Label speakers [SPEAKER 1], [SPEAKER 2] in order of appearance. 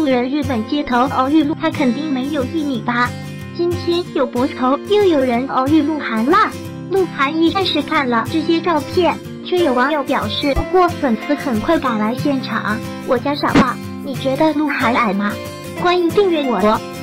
[SPEAKER 1] 人日本街头偶遇鹿，他肯定没有1米8。今天有博头又有人偶遇鹿晗啦。鹿晗一开始看了这些照片，却有网友表示，不过粉丝很快赶来现场。我家傻话，你觉得鹿晗矮吗？欢迎订阅我。